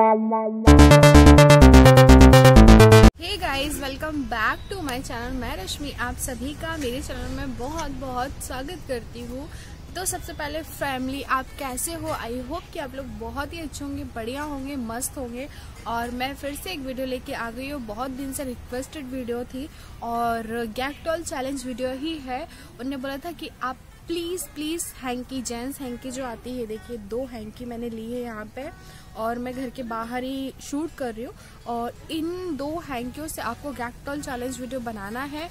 Hey guys, welcome back to my channel. मैं रश्मि आप सभी का मेरे चैनल में बहुत बहुत स्वागत करती हूँ। तो सबसे पहले फैमिली, आप कैसे हो? आई होप कि आप लोग बहुत ही अच्छे होंगे, बढ़िया होंगे, मस्त होंगे। और मैं फिर से एक वीडियो लेके आ गई हूँ। बहुत दिन से रिक्वेस्टेड वीडियो थी और गैग टॉल चैलेंज वीडियो ही है। उन्होंने बोला था कि आप प्लीज़ हैंकी, जेंट्स हैंकी जो आती है, देखिए 2 हैंकी मैंने ली है यहाँ पे और मैं घर के बाहर ही शूट कर रही हूँ। और इन 2 हैंकियों से आपको गैग टॉल चैलेंज वीडियो बनाना है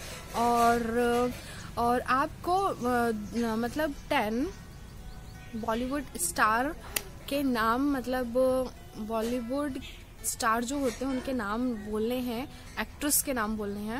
और आपको मतलब 10 बॉलीवुड स्टार के नाम, मतलब बॉलीवुड स्टार जो होते हैं उनके नाम बोलने हैं, एक्ट्रेस के नाम बोलने हैं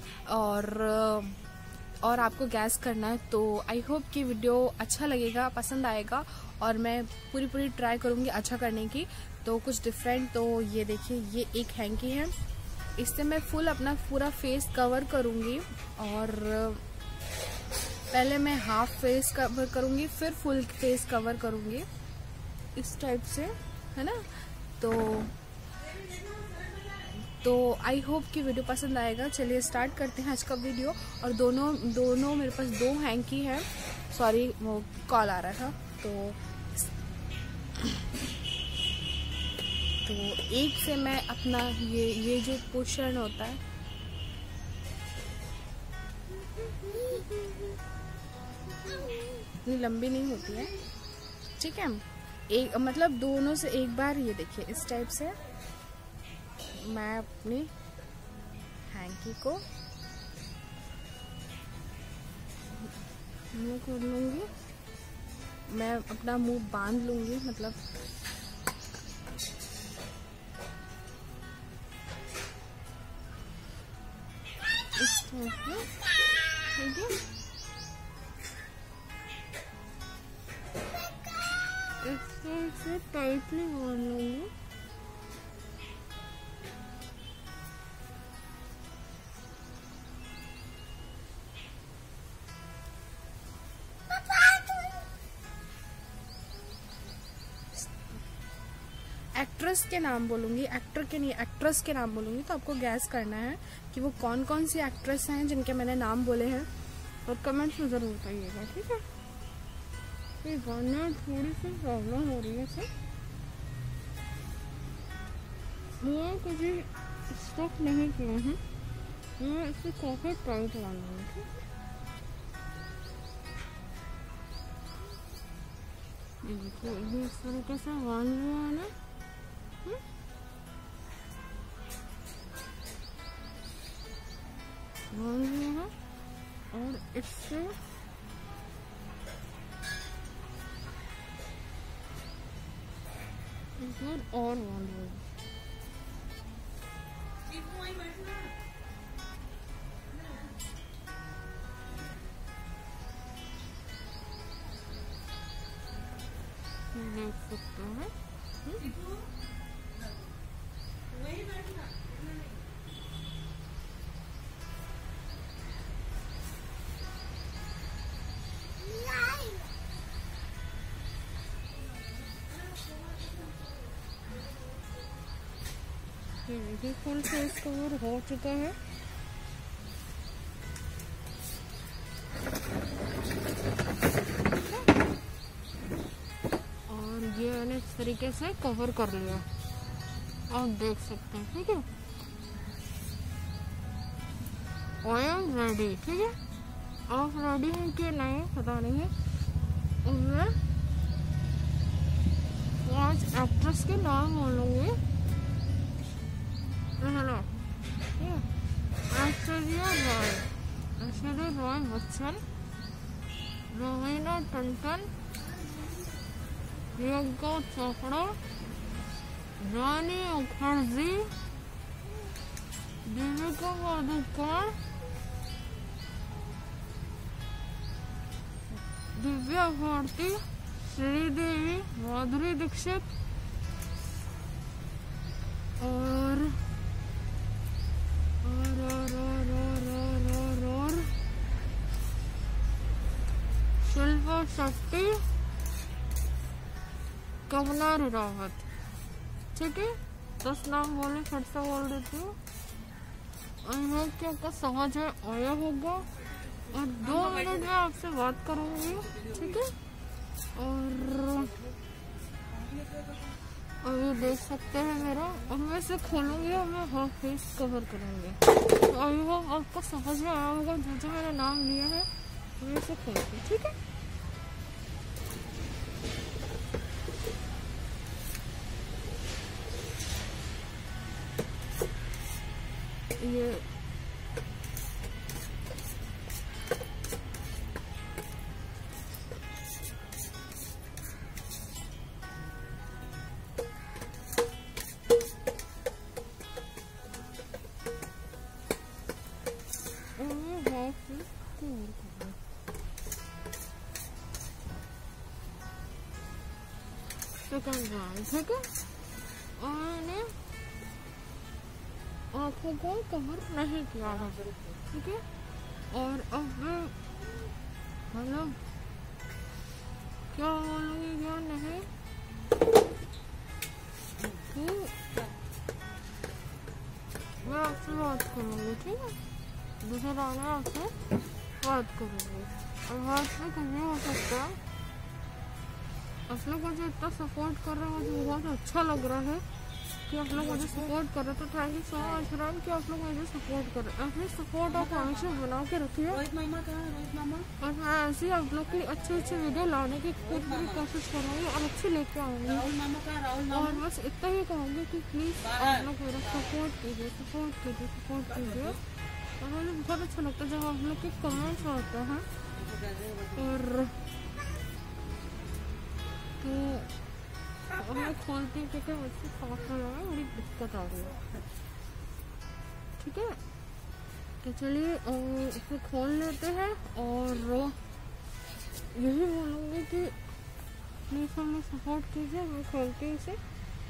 और आपको गैस करना है। तो आई होप कि वीडियो अच्छा लगेगा, पसंद आएगा और मैं पूरी ट्राई करूँगी अच्छा करने की। तो कुछ डिफरेंट, तो ये देखिए, ये एक हैंकी है, इससे मैं फुल अपना पूरा फेस कवर करूँगी। और पहले मैं हाफ फेस कवर करूँगी, फिर फुल फेस कवर करूँगी, इस टाइप से, है ना। तो आई होप कि वीडियो पसंद आएगा। चलिए स्टार्ट करते हैं आज का वीडियो। और दोनों मेरे पास 2 हैंकी है। सॉरी, वो कॉल आ रहा था। तो एक से मैं अपना ये जो पोर्शन होता है, इतनी लंबी नहीं होती है, ठीक है। एक मतलब दोनों से एक बार, ये देखिए इस टाइप से मैं अपनी हैंकी को मुंह कर लूंगी, मैं अपना मुंह बांध लूंगी, मतलब इस टाइप में, ठीक है। इससे टाइटली बांध लूंगी। एक्ट्रेस के नाम बोलूंगी, एक्टर के नहीं, एक्ट्रेस के नाम बोलूंगी। तो आपको गैस करना है कि वो कौन कौन सी एक्ट्रेस हैं जिनके मैंने नाम बोले हैं, और कमेंट्स में जरूर बताइएगा, ठीक है। ये गाने थोड़ी सी प्रॉब्लम हो रही है सर, वो कुछ स्टॉक नहीं किए हैं, मैं इसे काफी टाइट बांधूंगी, ठीक है। ये देखिए, ये इस तरीके से बांध लिया है ना, बांध लिया है। और इससे और बांध लिया। देख सकते हैं, ये फुल फेस कवर हो चुका है। और ये मैंने इस तरीके से कवर कर लिया, आप देख सकते हैं, ठीक है। आई एम रेडी, ठीक है। आप रेडी हैं कि नहीं पता नहीं है। मैं 5 एक्ट्रेस के नाम बोलूँगी। हेलो, ऐश्वर्या राय बच्चन, रवीना टंडन, प्रियंका चोपड़ा, रानी मुखर्जी, दीपिका पादुकोण, दिव्या भारती, श्रीदेवी, माधुरी दीक्षित और शिल्पा शेट्टी, कंगना रनावत। ठीक है। 10 नाम बोले, फिर से बोल देती हूँ। आई होप कि आपको समझ में आया होगा और 2 मिनट में आपसे बात करूँगी, ठीक है। और अभी देख सकते हैं मेरा, और मैं इसे खोलूँगी और मैं हाफ फेस कवर करूँगी। तो आई होप आपको समझ में आया होगा जो जो मैंने नाम लिया है, मैं इसे खोलती हूँ, ठीक है। ये सेकंड राउंड, ठीक है। और मैंने आँखों को कवर नहीं किया है, ठीक है। और अब मैं मतलब क्या बोलूँगी क्या नहीं, तो मैं आपसे बात करूँगी, ठीक है। दूसरे राउंड में आपसे बात करूँगी और बात में कुछ नहीं हो सकता। आप लोग मुझे इतना सपोर्ट कर रहे हैं, मुझे बहुत अच्छा लग रहा है कि आप लोग मुझे सपोर्ट कर रहे हैं। तो thank you so much friend कि आप लोग मुझे सपोर्ट कर रहे हैं। अपनी सपोर्ट आप हमेशा बना के रखिए और मैं ऐसे ही आप लोग की अच्छी वीडियो लाने की पूरी कोशिश करूँगी और अच्छी लेके आऊँगी। और बस इतना ही कहूँगी कि प्लीज़ आप लोग मेरा सपोर्ट कीजिए, सपोर्ट कीजिए, सपोर्ट कीजिए। और मुझे बहुत अच्छा लगता है जब आप लोग के कमेंट्स आते हैं। और तो मैं खोलती हूँ क्योंकि मुझसे साफ होने में बड़ी दिक्कत आ रही है, ठीक है। तो चलिए इसे खोल लेते हैं और यही बोलूँगी कि प्लीज़ हमें सपोर्ट कीजिए। मैं खोलती हूँ इसे।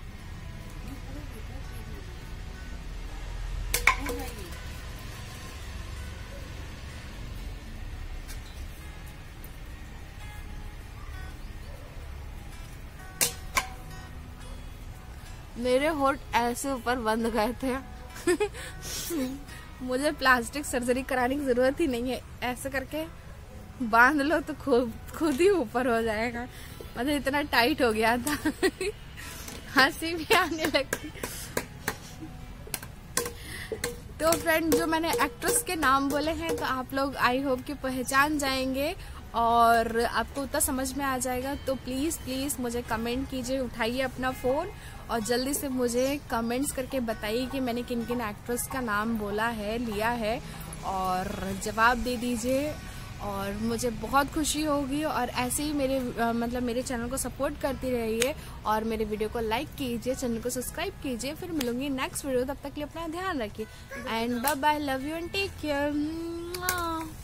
मेरे होठ ऐसे ऊपर बंद गए थे मुझे प्लास्टिक सर्जरी कराने की जरूरत ही नहीं है, ऐसे करके बांध लो तो खुद ही ऊपर हो जाएगा। मतलब इतना टाइट हो गया था हंसी भी आने लगी। तो फ्रेंड, जो मैंने एक्ट्रेस के नाम बोले हैं तो आप लोग आई होप कि पहचान जाएंगे और आपको उतना समझ में आ जाएगा। तो प्लीज़ प्लीज़ मुझे कमेंट कीजिए, उठाइए अपना फ़ोन और जल्दी से मुझे कमेंट्स करके बताइए कि मैंने किन किन एक्ट्रेस का नाम बोला है, लिया है, और जवाब दे दीजिए और मुझे बहुत खुशी होगी। और ऐसे ही मेरे चैनल को सपोर्ट करती रहिए और मेरे वीडियो को लाइक कीजिए, चैनल को सब्सक्राइब कीजिए। फिर मिलूंगी नेक्स्ट वीडियो, तब तक के लिए अपना ध्यान रखिए and bye bye, love you and take care.